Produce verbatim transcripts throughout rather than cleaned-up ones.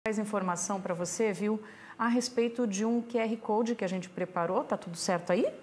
mais informação para você, viu, a respeito de um Q R Code que a gente preparou. Tá tudo certo aí?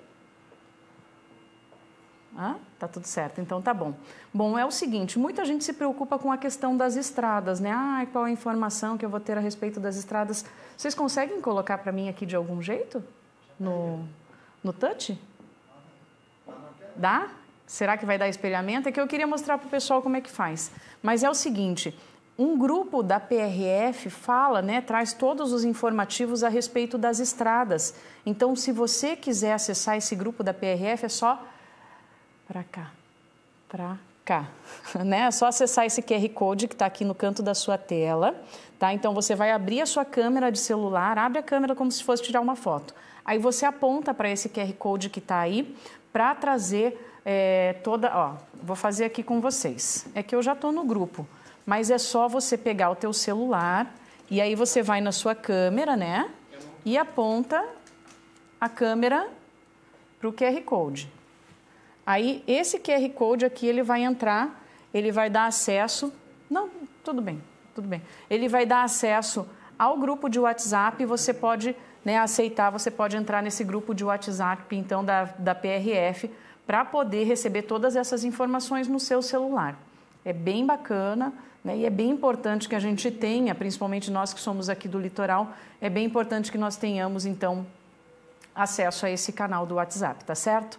Ah, tá tudo certo, então tá bom. Bom, é o seguinte, muita gente se preocupa com a questão das estradas, né? Ah, qual a informação que eu vou ter a respeito das estradas? Vocês conseguem colocar para mim aqui de algum jeito? No, no touch? Dá? Será que vai dar espelhamento? É que eu queria mostrar para o pessoal como é que faz. Mas é o seguinte, um grupo da P R F fala, né, traz todos os informativos a respeito das estradas. Então, se você quiser acessar esse grupo da P R F, é só para cá, para cá, né? É só acessar esse Q R Code que está aqui no canto da sua tela, tá? Então, você vai abrir a sua câmera de celular, abre a câmera como se fosse tirar uma foto. Aí você aponta para esse Q R Code que está aí para trazer é, toda... Ó, vou fazer aqui com vocês. É que eu já estou no grupo, mas é só você pegar o teu celular e aí você vai na sua câmera, né? E aponta a câmera para o Q R Code. Aí, esse Q R Code aqui, ele vai entrar, ele vai dar acesso... Não, tudo bem, tudo bem. Ele vai dar acesso ao grupo de WhatsApp e você pode, né, aceitar, você pode entrar nesse grupo de WhatsApp, então, da, da P R F, para poder receber todas essas informações no seu celular. É bem bacana, né, e é bem importante que a gente tenha, principalmente nós que somos aqui do litoral, é bem importante que nós tenhamos, então, acesso a esse canal do WhatsApp, tá certo?